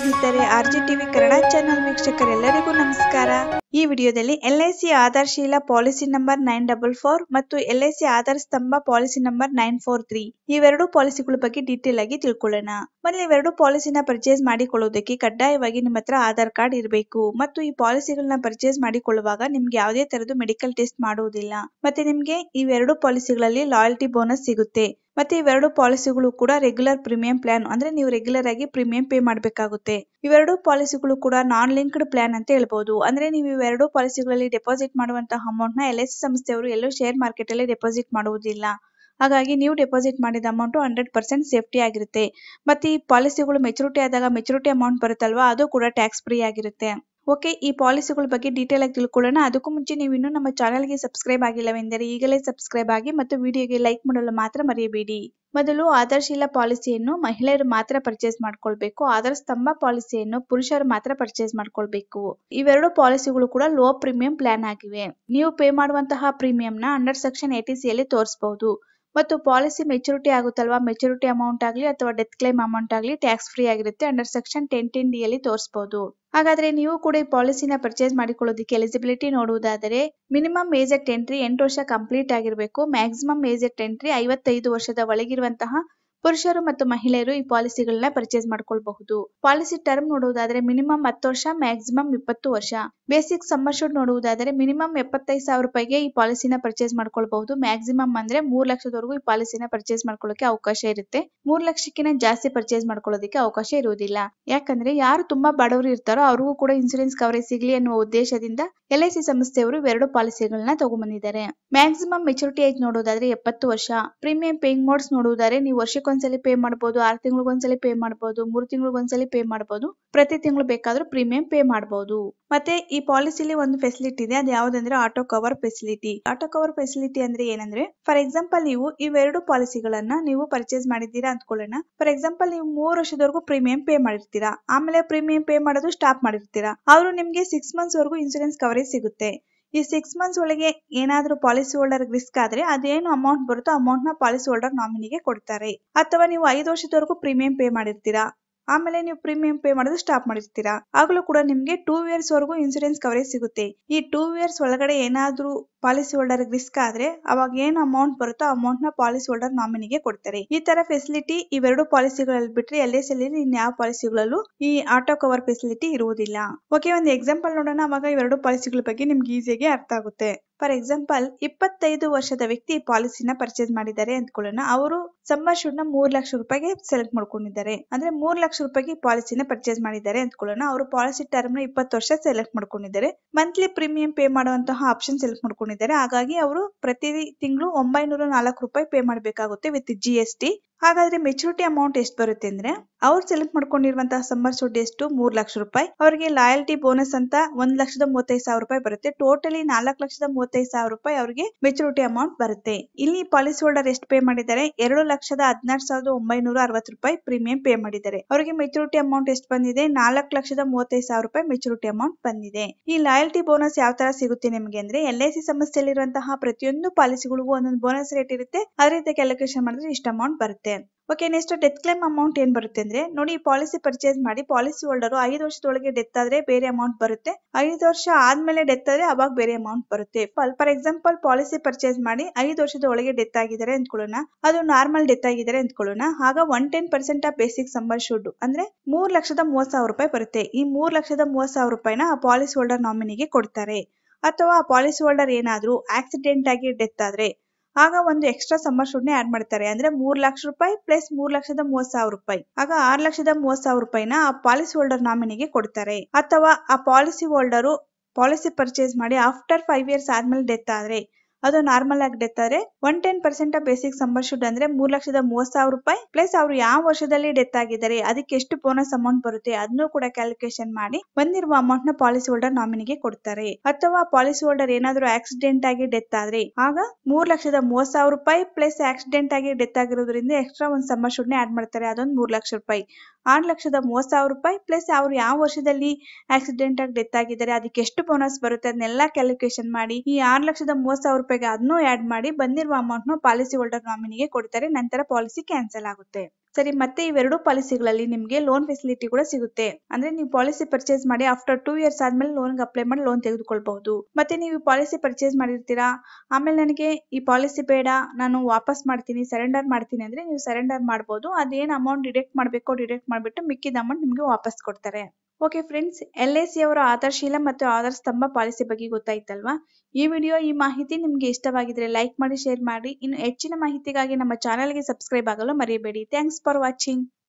ಸ್ನೇಹಿತರೆ, RG TV Kannada channel ವೀಕ್ಷಕರೆಲ್ಲರಿಗೂ ನಮಸ್ಕಾರ. ಈ ವಿಡಿಯೋದಲ್ಲಿ ಎಲ್ಐಸಿ ಆಧಾರಶೀಲ ಪಾಲಿಸಿ ನಂಬರ್ 944 ಮತ್ತು ಎಲ್ಐಸಿ ಆಧಾರ ಸ್ತಂಭ ಪಾಲಿಸಿ ನಂಬರ್ 943 ಇವೆರಡು ಪಾಲಿಸಿಗಳ ಬಗ್ಗೆ ಡೀಟೇಲ್ ಆಗಿ ತಿಳ್ಕೊಳ್ಳೋಣ. ಮೊದಲು ಇವೆರಡು ಪಾಲಿಸಿನ ಪರ್ಚೇಸ್ ಮಾಡಿಕೊಳ್ಳುವುದಕ್ಕೆ ಕಡ್ಡಾಯವಾಗಿ ನಿಮ್ಮ ಹತ್ರ ಆಧಾರ್ ಕಾರ್ಡ್ ಇರಬೇಕು ಮತ್ತು ಈ ಪಾಲಿಸಿಗಳನ್ನ ಪರ್ಚೇಸ್ ಮಾಡಿಕೊಳ್ಳುವಾಗ ನಿಮ್ಗೆ ಯಾವುದೇ ತರದ್ದು ಮೆಡಿಕಲ್ ಟೆಸ್ಟ್ ಮಾಡುವುದಿಲ್ಲ. ಮತ್ತೆ ನಿಮ್ಗೆ ಇವೆರಡು ಪಾಲಿಸಿಗಳಲ್ಲಿ ಲಾಯಲ್ಟಿ ಬೋನಸ್ ಸಿಗುತ್ತೆ. ಮತ್ತೆ ಇವೆರಡು ಪಾಲಿಸಿಗಳು ಕೂಡ ರೆಗ್ಯುಲರ್ ಪ್ರೀಮಿಯಂ ಪ್ಲಾನ್, ಅಂದ್ರೆ ನೀವು ರೆಗ್ಯುಲರ್ ಆಗಿ ಪ್ರೀಮಿಯಂ ಪೇ ಮಾಡಬೇಕಾಗುತ್ತೆ. ಇವೆರಡು ಪಾಲಿಸಿಗಳು ಕೂಡ ನಾನ್ ಲಿಂಕ್ಡ್ ಪ್ಲಾನ್ ಅಂತ ಹೇಳ್ಬಹುದು. ಅಂದ್ರೆ ನೀವು ಇವೆರಡು ಪಾಲಿಸಿಗಳಲ್ಲಿ ಡೆಪಾಸಿಟ್ ಮಾಡುವಂತಹ ಅಮೌಂಟ್ ನ ಎಲ್ಐಸಿ ಸಂಸ್ಥೆಯವರು ಎಲ್ಲೂ ಶೇರ್ ಮಾರ್ಕೆಟ್ ಅಲ್ಲಿ ಡೆಪಾಸಿಟ್ ಮಾಡುವುದಿಲ್ಲ. ಹಾಗಾಗಿ ನೀವು ಡೆಪಾಸಿಟ್ ಮಾಡಿದ ಅಮೌಂಟ್ 100% ಸೇಫ್ಟಿ ಆಗಿರುತ್ತೆ. ಮತ್ತೆ ಈ ಪಾಲಿಸಿಗಳು ಮೆಚುರಿಟಿ ಆದಾಗ ಮೆಚುರಿಟಿ ಅಮೌಂಟ್ ಬರುತ್ತಲ್ವಾ, ಅದು ಕೂಡ ಟ್ಯಾಕ್ಸ್ ಫ್ರೀ ಆಗಿರುತ್ತೆ. ಓಕೆ, ಈ ಪಾಲಿಸಿಗಳ ಬಗ್ಗೆ ಡೀಟೇಲ್ ಆಗಿ ತಿಳ್ಕೊಳ್ಳೋಣ. ಅದಕ್ಕೂ ಮುಂಚೆ ನೀವು ಇನ್ನೂ ನಮ್ಮ ಚಾನೆಲ್ಗೆ ಸಬ್ಸ್ಕ್ರೈಬ್ ಆಗಿಲ್ಲವೆಂದರೆ ಈಗಲೇ ಸಬ್ಸ್ಕ್ರೈಬ್ ಆಗಿ ಮತ್ತು ವಿಡಿಯೋಗೆ ಲೈಕ್ ಮಾಡಲು ಮಾತ್ರ ಮರೆಯಬೇಡಿ. ಮೊದಲು ಆಧಾರಶೀಲ ಪಾಲಿಸಿಯನ್ನು ಮಹಿಳೆಯರು ಮಾತ್ರ ಪರ್ಚೇಸ್ ಮಾಡ್ಕೊಳ್ಬೇಕು. ಆಧಾರ ಸ್ತಂಭ ಪಾಲಿಸಿಯನ್ನು ಪುರುಷರು ಮಾತ್ರ ಪರ್ಚೇಸ್ ಮಾಡ್ಕೊಳ್ಬೇಕು. ಇವೆರಡು ಪಾಲಿಸಿಗಳು ಕೂಡ ಲೋ ಪ್ರೀಮಿಯಂ ಪ್ಲಾನ್ ಆಗಿವೆ. ನೀವು ಪೇ ಮಾಡುವಂತಹ ಪ್ರೀಮಿಯಂ ನ ಅಂಡರ್ ಸೆಕ್ಷನ್ 80C ಅಲ್ಲಿ ತೋರಿಸಬಹುದು. ಮತ್ತು ಪಾಲಿಸಿ ಮೆಚುರಿಟಿ ಆಗುತ್ತಲ್ವಾ, ಮೆಚುರಿಟಿ ಅಮೌಂಟ್ ಆಗಲಿ ಅಥವಾ ಡೆತ್ ಕ್ಲೈಮ್ ಅಮೌಂಟ್ ಆಗಲಿ ಟ್ಯಾಕ್ಸ್ ಫ್ರೀ ಆಗಿರುತ್ತೆ. ಅಂಡರ್ ಸೆಕ್ಷನ್ 1010D ಅಲ್ಲಿ ತೋರಿಸಬಹುದು. ಹಾಗಾದ್ರೆ ನೀವು ಕೂಡ ಈ ಪಾಲಿಸಿನ ಪರ್ಚೇಸ್ ಮಾಡಿಕೊಳ್ಳೋದಕ್ಕೆ ಎಲಿಜಿಬಿಲಿಟಿ ನೋಡುವುದಾದರೆ ಮಿನಿಮಮ್ ಏಜ್ ಅಟ್ ಎಂಟ್ರಿ 8 ವರ್ಷ ಕಂಪ್ಲೀಟ್ ಆಗಿರಬೇಕು. ಮ್ಯಾಕ್ಸಿಮಮ್ ಏಜ್ ಅಟ್ ಎಂಟ್ರಿ 55 ವರ್ಷದ ಒಳಗಿರುವಂತಹ ಪುರುಷರು ಮತ್ತು ಮಹಿಳೆಯರು ಈ ಪಾಲಿಸಿಗಳನ್ನ ಪರ್ಚೇಸ್ ಮಾಡ್ಕೊಳ್ಬಹುದು. ಪಾಲಿಸಿ ಟರ್ಮ್ ನೋಡುವುದಾದರೆ ಮಿನಿಮಮ್ 10 ವರ್ಷ, ಮ್ಯಾಕ್ಸಿಮಮ್ 20 ವರ್ಷ. ಬೇಸಿಕ್ ಸಮ್ ಅಶ್ಯೂರ್ಡ್ ನೋಡುವುದಾದರೆ ಮಿನಿಮಮ್ 75,000 ರೂಪಾಯಿಗೆ ಈ ಪಾಲಿಸಿನ ಪರ್ಚೇಸ್ ಮಾಡ್ಕೊಳ್ಬಹುದು. ಮ್ಯಾಕ್ಸಿಮಮ್ ಅಂದ್ರೆ 3 ಲಕ್ಷದವರೆಗೂ ಈ ಪಾಲಿಸಿನ ಪರ್ಚೇಸ್ ಮಾಡ್ಕೊಳ್ಳೋಕೆ ಅವಕಾಶ ಇರುತ್ತೆ. 3 ಲಕ್ಷಕ್ಕಿಂತ ಜಾಸ್ತಿ ಪರ್ಚೇಸ್ ಮಾಡ್ಕೊಳ್ಳೋದಕ್ಕೆ ಅವಕಾಶ ಇರುವುದಿಲ್ಲ. ಯಾಕಂದ್ರೆ ಯಾರು ತುಂಬಾ ಬಡವರು ಇರ್ತಾರೋ ಅವ್ರಿಗೂ ಕೂಡ ಇನ್ಸೂರೆನ್ಸ್ ಕವರೇಜ್ ಸಿಗ್ಲಿ ಅನ್ನುವ ಉದ್ದೇಶದಿಂದ ಎಲ್ಐಸಿ ಸಂಸ್ಥೆಯವರು ಇವೆರಡು ಪಾಲಿಸಿಗಳನ್ನ ತಗೊಂಡ್ಬಂದಿದ್ದಾರೆ. ಮ್ಯಾಕ್ಸಿಮಮ್ ಮೆಚುರಿಟಿ ಏಜ್ ನೋಡುವುದಾದ್ರೆ 70 ವರ್ಷ. ಪ್ರೀಮಿಯಂ ಪೇಯಿಂಗ್ ಮೋಡ್ಸ್ ನೋಡುವುದಾದ್ರೆ ನೀವು ವರ್ಷಕ್ಕೊಂದ್ಸಲಿ ಪೇ ಮಾಡಬಹುದು, 6 ತಿಂಗಳಿಗೊಂದ್ಸಲಿ ಪೇ ಮಾಡಬಹುದು, 3 ತಿಂಗಳಿಗೊಂದ್ಸಲಿ ಪೇ ಮಾಡಬಹುದು, ಪ್ರತಿ ತಿಂಗಳು ಬೇಕಾದ್ರೂ ಪ್ರೀಮಿಯಂ ಪೇ ಮಾಡಬಹುದು. ಮತ್ತೆ ಈ ಪಾಲಿಸಿಲಿ ಒಂದು ಫೆಸಿಲಿಟಿ ಇದೆ, ಅದು ಯಾವ್ದಂದ್ರೆ auto cover facility. Auto cover facility ಅಂದ್ರೆ ಏನಂದ್ರೆ, ಫಾರ್ ಎಕ್ಸಾಂಪಲ್ ನೀವು ಇವೆರಡು ಪಾಲಿಸಿಗಳನ್ನ ನೀವು ಪರ್ಚೇಸ್ ಮಾಡಿದ್ದೀರಾ ಅಂದ್ಕೊಳ್ಳೋಣ. ಫಾರ್ ಎಕ್ಸಾಂಪಲ್ ನೀವು 3 ವರ್ಷದವರೆಗೂ ಪ್ರೀಮಿಯಂ ಪೇ ಮಾಡಿರ್ತೀರಾ, ಆಮೇಲೆ ಪ್ರೀಮಿಯಂ ಪೇ ಮಾಡೋದು ಸ್ಟಾಪ್ ಮಾಡಿರ್ತೀರಾ. ಅವರು ನಿಮ್ಗೆ 6 ಮಂತ್ಸ್ ವರೆಗೂ ಇನ್ಸೂರೆನ್ಸ್ ಕವರೇಜ್ ಸಿಗುತ್ತೆ. ಈ 6 ಮಂತ್ಸ್ ಒಳಗೆ ಏನಾದ್ರೂ ಪಾಲಿಸಿ ಹೋಲ್ಡರ್ ರಿಸ್ಕ್ ಆದ್ರೆ ಅದೇನು ಅಮೌಂಟ್ ಬರುತ್ತೋ ಅಮೌಂಟ್ ನ ಪಾಲಿಸಿ ಹೋಲ್ಡರ್ ನಾಮಿನಿಗೆ ಕೊಡ್ತಾರೆ. ಅಥವಾ ನೀವು 5 ವರ್ಷದವರೆಗೂ ಪ್ರೀಮಿಯಂ ಪೇ ಮಾಡಿರ್ತೀರಾ, ಆಮೇಲೆ ನೀವು ಪ್ರೀಮಿಯಂ ಪೇ ಮಾಡೋದು ಸ್ಟಾಪ್ ಮಾಡಿರ್ತೀರಾ, ಆಗ್ಲೂ ಕೂಡ ನಿಮ್ಗೆ 2 ಇಯರ್ಸ್ ವರೆಗೂ ಇನ್ಸೂರೆನ್ಸ್ ಕವರೇಜ್ ಸಿಗುತ್ತೆ. ಈ 2 ಇಯರ್ಸ್ ಒಳಗಡೆ ಏನಾದ್ರೂ ಪಾಲಿಸಿ ಹೋಲ್ಡರ್ ರಿಸ್ಕ್ ಆದ್ರೆ ಅವಾಗ ಏನು ಅಮೌಂಟ್ ಬರುತ್ತೋ ಅಮೌಂಟ್ ನ ಪಾಲಿಸಿ ಹೋಲ್ಡರ್ ನಾಮಿನಿಗೆ ಕೊಡ್ತಾರೆ. ಈ ತರ ಫೆಸಿಲಿಟಿ ಇವೆರಡು ಪಾಲಿಸಿಗಳಲ್ಲಿ ಬಿಟ್ರೆ ಎಲ್ಐಸಿ ಅಲ್ಲಿ ಇನ್ಯಾವ ಪಾಲಿಸಿಗಳಲ್ಲೂ ಈ ಆಟೋ ಕವರ್ ಫೆಸಿಲಿಟಿ ಇರುವುದಿಲ್ಲ. ಓಕೆ, ಒಂದು ಎಕ್ಸಾಂಪಲ್ ನೋಡೋಣ, ಅವಾಗ ಇವೆರಡು ಪಾಲಿಸಿಗಳ ಬಗ್ಗೆ ನಿಮ್ಗೆ ಈಸಿಯಾಗಿ ಅರ್ಥ ಆಗುತ್ತೆ. ಫಾರ್ ಎಕ್ಸಾಂಪಲ್ 25 ವರ್ಷದ ವ್ಯಕ್ತಿ ಪಾಲಿಸಿನ ಪರ್ಚೇಸ್ ಮಾಡಿದ್ದಾರೆ ಅಂದ್ಕೊಳ್ಳೋಣ. ಅವರು ಸಮ್ ಅಶ್ಯೂರ್ಡ್ ನ 3 ಲಕ್ಷ ರೂಪಾಯಿಗೆ ಸೆಲೆಕ್ಟ್ ಮಾಡ್ಕೊಂಡಿದ್ದಾರೆ. ಅಂದ್ರೆ 3 ಲಕ್ಷ ರೂಪಾಯಿಗೆ ಪಾಲಿಸಿನ ಪರ್ಚೇಸ್ ಮಾಡಿದ್ದಾರೆ ಅಂದ್ಕೊಳ್ಳೋಣ. ಅವರು ಪಾಲಿಸಿ ಟರ್ಮ್ ನ 20 ವರ್ಷ ಸೆಲೆಕ್ಟ್ ಮಾಡ್ಕೊಂಡಿದ್ದಾರೆ. ಮಂತ್ಲಿ ಪ್ರೀಮಿಯಂ ಪೇ ಮಾಡುವಂತಹ ಆಪ್ಷನ್ ಸೆಲೆಕ್ಟ್ ಮಾಡ್ಕೊಂಡಿದ್ದಾರೆ. ಹಾಗಾಗಿ ಅವರು ಪ್ರತಿ ತಿಂಗಳು 904 ರೂಪಾಯಿ ಪೇ ಮಾಡಬೇಕಾಗುತ್ತೆ ವಿತ್ GST. ಹಾಗಾದ್ರೆ ಮೆಚುರಿಟಿ ಅಮೌಂಟ್ ಎಷ್ಟು ಬರುತ್ತೆ ಅಂದ್ರೆ, ಅವ್ರು ಸೆಲೆಕ್ಟ್ ಮಾಡ್ಕೊಂಡಿರುವಂತಹ ಸಮ್ ಅಶ್ಯೂರ್ಡ್ ಎಷ್ಟು 3 ಲಕ್ಷ ರೂಪಾಯಿ. ಅವರಿಗೆ ಲಾಯಲ್ಟಿ ಬೋನಸ್ ಅಂತ 1,35,000 ರೂಪಾಯಿ ಬರುತ್ತೆ. ಟೋಟಲಿ 4,35,000 ರೂಪಾಯಿ ಅವರಿಗೆ ಮೆಚುರಿಟಿ ಅಮೌಂಟ್ ಬರುತ್ತೆ. ಇಲ್ಲಿ ಪಾಲಿಸಿ ಹೋಲ್ಡರ್ ಎಷ್ಟು ಪೇ ಮಾಡಿದ್ದಾರೆ, 2,16,960 ರೂಪಾಯಿ ಪ್ರೀಮಿಯಂ ಪೇ ಮಾಡಿದ್ದಾರೆ. ಅವರಿಗೆ ಮೆಚುರಿಟಿ ಅಮೌಂಟ್ ಎಷ್ಟು ಬಂದಿದೆ, 4,35,000 ರೂಪಾಯಿ ಮೆಚುರಿಟಿ ಅಮೌಂಟ್ ಬಂದಿದೆ. ಈ ಲಾಯಲ್ಟಿ ಬೋನಸ್ ಯಾವ ತರ ಸಿಗುತ್ತೆ ನಿಮಗೆ ಅಂದ್ರೆ, ಎಲ್ಐಸಿ ಸಂಸ್ಥೆಯಲ್ಲಿರುವಂತಹ ಪ್ರತಿಯೊಂದು ಪಾಲಿಸಿಗಳಿಗೂ ಒಂದೊಂದು ಬೋನಸ್ ರೇಟ್ ಇರುತ್ತೆ. ಅದೇ ರೀತಿ ಕ್ಯಾಲ್ಕುಲೇಷನ್ ಮಾಡಿದ್ರೆ ಇಷ್ಟು ಅಮೌಂಟ್ ಬರುತ್ತೆ. Okay, next death claim amount ಏನ್ ಬರುತ್ತೆ ಅಂದ್ರೆ, ನೋಡಿ ಪಾಲಿಸಿ ಪರ್ಚೇಸ್ ಮಾಡಿ ಪಾಲಿಸಿ ಹೋಲ್ಡರ್ 5 ವರ್ಷದೊಳಗೆ ಡೆತ್ ಆದ್ರೆ ಬೇರೆ ಅಮೌಂಟ್ ಬರುತ್ತೆ, 5 ವರ್ಷ ಆದ್ಮೇಲೆ ಡೆತ್ ಆದ್ರೆ ಅವಾಗ ಬೇರೆ ಅಮೌಂಟ್ ಬರುತ್ತೆ. ಫಾರ್ ಎಕ್ಸಾಂಪಲ್ ಪಾಲಿಸಿ ಪರ್ಚೇಸ್ ಮಾಡಿ 5 ವರ್ಷದ ಒಳಗೆ ಡೆತ್ ಆಗಿದ್ದಾರೆ ಅಂದ್ಕೊಳ್ಳೋಣ, ಅದು ನಾರ್ಮಲ್ ಡೆತ್ ಆಗಿದ್ದಾರೆ ಅಂದ್ಕೊಳ್ಳೋಣ. ಆಗ 110% ಆಫ್ ಬೇಸಿಕ್ ಸಮ್ ಅಶ್ಯೂರ್ಡ್ ಅಂದ್ರೆ 3,30,000 ರೂಪಾಯಿ ಬರುತ್ತೆ. ಈ 3,30,000 ರೂಪಾಯಿನ ಆ ಪಾಲಿಸಿ ಹೋಲ್ಡರ್ ನಾಮಿನಿಗೆ ಕೊಡ್ತಾರೆ. ಅಥವಾ ಆ ಪಾಲಿಸಿ ಹೋಲ್ಡರ್ ಏನಾದ್ರೂ ಆಕ್ಸಿಡೆಂಟ್ ಆಗಿ ಡೆತ್ ಆದ್ರೆ ಆಗ ಒಂದು ಎಕ್ಸ್ಟ್ರಾ ಸಮ್ ಅಶ್ಯೂರ್ಡ್ ನೇ ಆಡ್ ಮಾಡ್ತಾರೆ. ಅಂದ್ರೆ 3 ಲಕ್ಷ ರೂಪಾಯಿ ಪ್ಲಸ್ 3,30,000 ರೂಪಾಯಿ, ಆಗ 6,30,000 ರೂಪಾಯಿನ ಆ ಪಾಲಿಸಿ ಹೋಲ್ಡರ್ ನಾಮಿನಿಗೆ ಕೊಡ್ತಾರೆ. ಅಥವಾ ಆ ಪಾಲಿಸಿ ಹೋಲ್ಡರು ಪಾಲಿಸಿ ಪರ್ಚೇಸ್ ಮಾಡಿ ಆಫ್ಟರ್ 5 ಇಯರ್ಸ್ ಆದ್ಮೇಲೆ ಡೆತ್ ಆದ್ರೆ, ಅದು ನಾರ್ಮಲ್ ಆಗಿ ಡೆತ್ ಆದ್ರೆ 110% ಆಫ್ ಬೇಸಿಕ್ ಸಮ್ ಅಶ್ಯೂರ್ಡ್ ಅಂದ್ರೆ 3,30,000 ರೂಪಾಯಿ ಪ್ಲಸ್ ಅವ್ರು ಯಾವ ವರ್ಷದಲ್ಲಿ ಡೆತ್ ಆಗಿದ್ದಾರೆ ಅದಕ್ಕೆ ಎಷ್ಟು ಬೋನಸ್ ಅಮೌಂಟ್ ಬರುತ್ತೆ ಅದನ್ನು ಕೂಡ ಕ್ಯಾಲ್ಕುಲೇಷನ್ ಮಾಡಿ ಬಂದಿರುವ ಅಮೌಂಟ್ ನ ಪಾಲಿಸಿ ಹೋಲ್ಡರ್ ನಾಮಿನಿಗೆ ಕೊಡ್ತಾರೆ. ಅಥವಾ ಪಾಲಿಸಿ ಹೋಲ್ಡರ್ ಏನಾದ್ರೂ ಆಕ್ಸಿಡೆಂಟ್ ಆಗಿ ಡೆತ್ ಆದ್ರೆ ಆಗ 3,30,000 ರೂಪಾಯಿ ಪ್ಲಸ್ ಆಕ್ಸಿಡೆಂಟ್ ಆಗಿ ಡೆತ್ ಆಗಿರೋದ್ರಿಂದ ಎಕ್ಸ್ಟ್ರಾ ಒಂದು ಸಮ್ ಅಶ್ಯೂರ್ಡ್ ನೇ ಆಡ್ ಮಾಡ್ತಾರೆ, ಅದೊಂದು 3 ಲಕ್ಷ ರೂಪಾಯಿ. 6,30,000 ರೂಪಾಯಿ ಪ್ಲಸ್ ಅವ್ರು ಯಾವ ವರ್ಷದಲ್ಲಿ ಆಕ್ಸಿಡೆಂಟ್ ಆಗಿ ಡೆತ್ ಆಗಿದ್ದಾರೆ ಅದಕ್ಕೆ ಎಷ್ಟು ಬೋನಸ್ ಬರುತ್ತೆ ಅದನ್ನೆಲ್ಲ ಕ್ಯಾಲ್ಕುಲೇಷನ್ ಮಾಡಿ ಈ 6,30,000 ರೂಪಾಯಿಗೆ ಅದನ್ನು ಆಡ್ ಮಾಡಿ ಬಂದಿರುವ ಅಮೌಂಟ್ ನ ಪಾಲಿಸಿ ಹೋಲ್ಡರ್ ನಾಮಿನಿಗೆ ಕೊಡ್ತಾರೆ. ನಂತರ ಪಾಲಿಸಿ ಕ್ಯಾನ್ಸಲ್ ಆಗುತ್ತೆ. ಸರಿ, ಮತ್ತೆ ಇವೆರಡು ಪಾಲಿಸಿಗಳಲ್ಲಿ ನಿಮಗೆ ಲೋನ್ ಫೆಸಿಲಿಟಿ ಕೂಡ ಸಿಗುತ್ತೆ. ಅಂದ್ರೆ ನೀವು ಪಾಲಿಸಿ ಪರ್ಚೇಸ್ ಮಾಡಿ ಆಫ್ಟರ್ 2 ಇಯರ್ಸ್ ಆದ್ಮೇಲೆ ಲೋನ್ ಅಪ್ಲೈ ಮಾಡಿ ಲೋನ್ ತೆಗೆದುಕೊಳ್ಬಹುದು. ಮತ್ತೆ ನೀವು ಪಾಲಿಸಿ ಪರ್ಚೇಸ್ ಮಾಡಿರ್ತೀರಾ, ಆಮೇಲೆ ನನಗೆ ಈ ಪಾಲಿಸಿ ಬೇಡ, ನಾನು ವಾಪಸ್ ಮಾಡ್ತೀನಿ, ಸರೆಂಡರ್ ಮಾಡ್ತೀನಿ ಅಂದ್ರೆ ನೀವು ಸರೆಂಡರ್ ಮಾಡಬಹುದು. ಅದೇನು ಅಮೌಂಟ್ ಡಿಡಕ್ಟ್ ಮಾಡಬೇಕೋ ಡಿಡಕ್ಟ್ ಮಾಡಿಬಿಟ್ಟು ಮಿಕ್ಕಿದ ಅಮೌಂಟ್ ನಿಮಗೆ ವಾಪಸ್ ಕೊಡ್ತಾರೆ. ಓಕೆ ಫ್ರೆಂಡ್ಸ್, LIC ಅವರ ಆಧಾರ್ಶೀಲ ಮತ್ತು ಆಧಾರ್ ಸ್ತಂಭ ಪಾಲಿಸಿ ಬಗ್ಗೆ ಗೊತ್ತಾಯ್ತಲ್ವಾ? ಈ ಮಾಹಿತಿ ನಿಮಗೆ ಇಷ್ಟವಾಗಿದ್ರೆ ಲೈಕ್ ಮಾಡಿ, ಶೇರ್ ಮಾಡಿ. ಇನ್ನು ಹೆಚ್ಚಿನ ಮಾಹಿತಿಗಾಗಿ ನಮ್ಮ ಚಾನೆಲ್ಗೆ ಸಬ್ಸ್ಕ್ರೈಬ್ ಆಗಲು ಮರೆಯಬೇಡಿ. Thanks for watching.